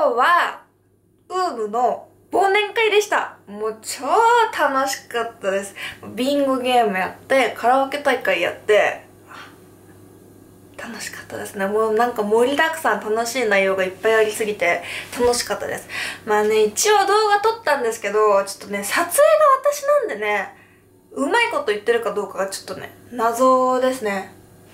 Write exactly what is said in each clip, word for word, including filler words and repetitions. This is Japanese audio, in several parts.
は、ウームの忘年会でした。もう超楽しかったです。ビンゴゲームやって、カラオケ大会やって、楽しかったですね。もうなんか盛りだくさん楽しい内容がいっぱいありすぎて楽しかったです。まあね、一応動画撮ったんですけど、ちょっとね、撮影が私なんでね、うまいこと言ってるかどうかがちょっとね、謎ですね。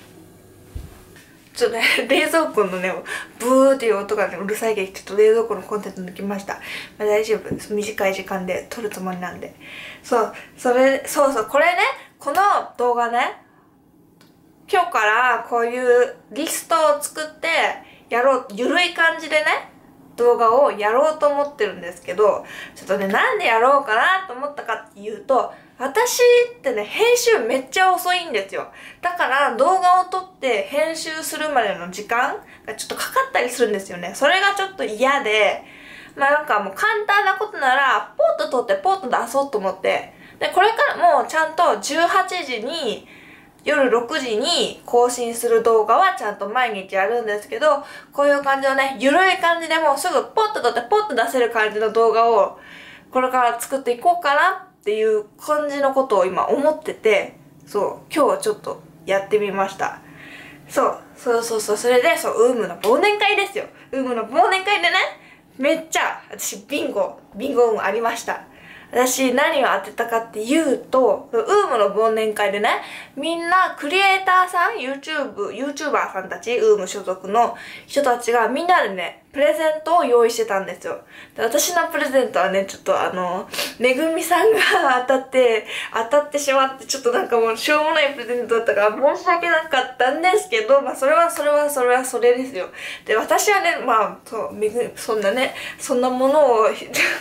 ちょっとね、冷蔵庫のね、ブーっていう音がね、うるさいけど、ちょっと冷蔵庫のコンテンツ抜きました。まあ大丈夫です。短い時間で撮るつもりなんで。そう、それ、そうそう、これね、この動画ね、今日からこういうリストを作ってやろう、ゆるい感じでね、動画をやろうと思ってるんですけど、ちょっとね、なんでやろうかなと思ったかっていうと、私ってね、編集めっちゃ遅いんですよ。だから動画を撮って編集するまでの時間がちょっとかかったりするんですよね。それがちょっと嫌で、まあなんかもう簡単なことなら、ポッと撮ってポッと出そうと思って、で、これからもちゃんとじゅうはちじに、夜ろくじに更新する動画はちゃんと毎日やるんですけど、こういう感じのね、ゆるい感じでもうすぐポッと撮ってポッと出せる感じの動画をこれから作っていこうかなっていう感じのことを今思ってて、そう、今日はちょっとやってみました。そう、そうそうそう、それで、そう、ウームの忘年会ですよ。ウームの忘年会でね、めっちゃ私ビンゴ、ビンゴ運ありました。私何を当てたかっていうと、ウームの忘年会でね、みんなクリエイターさん、YouTube、YouTuber さんたち、ウーム所属の人たちがみんなでね、プレゼントを用意してたんですよ。で、私のプレゼントはね、ちょっとあの、めぐみさんが当たって、当たってしまって、ちょっとなんかもうしょうもないプレゼントだったから申し訳なかったんですけど、まあそれはそれはそれはそれですよ。で、私はね、まあ、そう、めぐ、そんなね、そんなものを、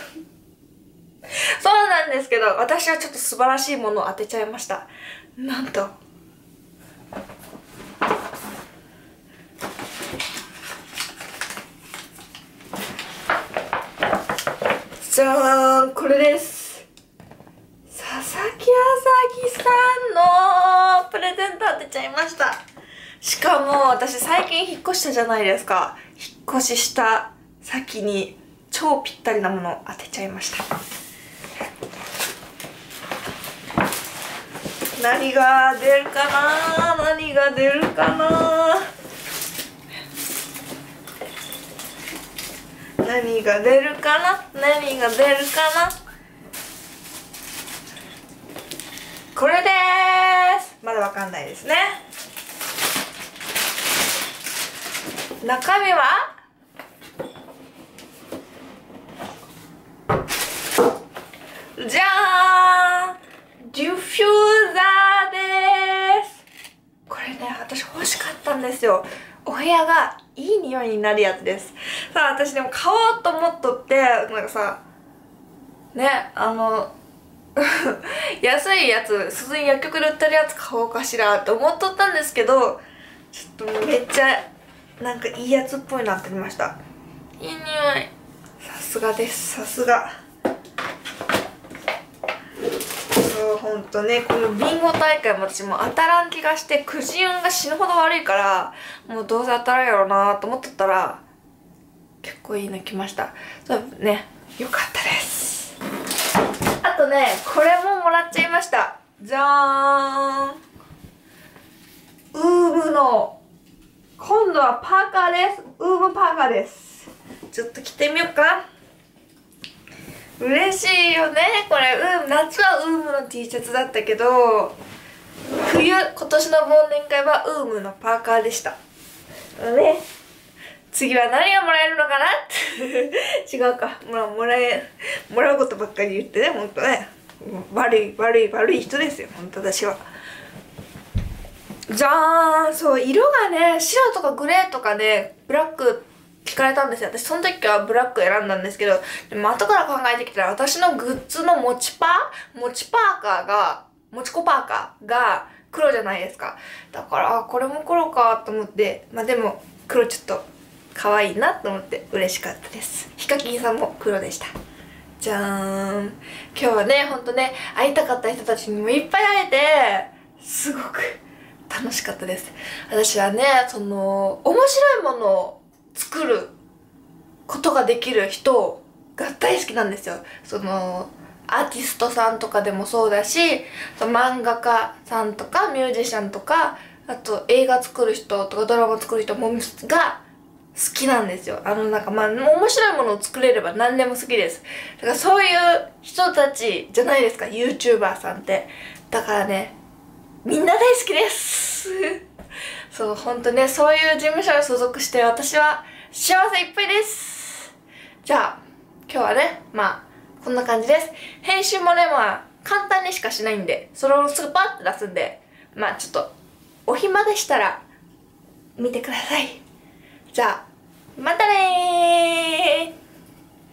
そうなんですけど、私はちょっと素晴らしいものを当てちゃいました。なんと。じゃーん、これです。佐々木あさぎさんのプレゼント当てちゃいました。しかも私最近引っ越したじゃないですか。引っ越しした先に超ぴったりなものを当てちゃいました。何が出るかな、何が出るかな、何が出るかな、何が出るかな。これでーす。まだわかんないですね。中身はじゃーん、デュフューザーです。これね、私欲しかったんですよ。お部屋がいい匂いになるやつです。さあ、私でも買おうと思っとって、なんかさ、ね、あの、安いやつ、普通に薬局で売ってるやつ買おうかしらって思っとったんですけど、ちょっとめっちゃ、なんかいいやつっぽいなってきました。いい匂い。さすがです、さすが。そう、ほんとね、このビンゴ大会も私もう当たらん気がして、くじ運が死ぬほど悪いから、もうどうせ当たるやろうなと思ってたら、結構いいの来ました。そうね、よかったです。あとね、これももらっちゃいました。じゃーん。ウームの、今度はパーカーです。ウームパーカーです。ちょっと着てみようか。嬉しいよね、これ。うん、夏はウームの T シャツだったけど、冬、今年の忘年会はウームのパーカーでした。ね。次は何がもらえるのかなって違うか。もら、もらえ、もらうことばっかり言ってね、ほんとね。悪い、悪い、悪い人ですよ、ほんと私は。じゃーん、そう、色がね、白とかグレーとかね、ブラック、聞かれたんですよ。私その時はブラック選んだんですけど、でも後から考えてきたら私のグッズの持ちパー持ちパーカーが、持ち子パーカーが黒じゃないですか。だから、あ、これも黒かと思って、まあでも黒ちょっと可愛いなと思って嬉しかったです。ヒカキンさんも黒でした。じゃーん。今日はね、ほんとね、会いたかった人たちにもいっぱい会えて、すごく楽しかったです。私はね、その、面白いものを作るこことができる人が大好きなんですよ。そのアーティストさんとかでもそうだし、その漫画家さんとかミュージシャンとか、あと映画作る人とかドラマ作る人もが好きなんですよ。あのなんかまあ面白いものを作れれば何でも好きです。だからそういう人たちじゃないですか、 YouTuber さんって。だからね、みんな大好きですそう、ほんとね、そういう事務所に所属して私は幸せいっぱいです。じゃあ今日はね、まあこんな感じです。編集もね、まあ簡単にしかしないんで、それをすぐパッて出すんで、まあちょっとお暇でしたら見てください。じゃあまたねー。